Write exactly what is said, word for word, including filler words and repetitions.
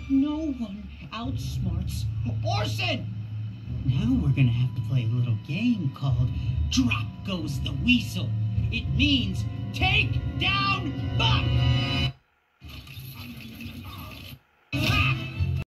No one outsmarts Orson! Now we're gonna have to play a little game called Drop Goes the Weasel. It means take down Buck!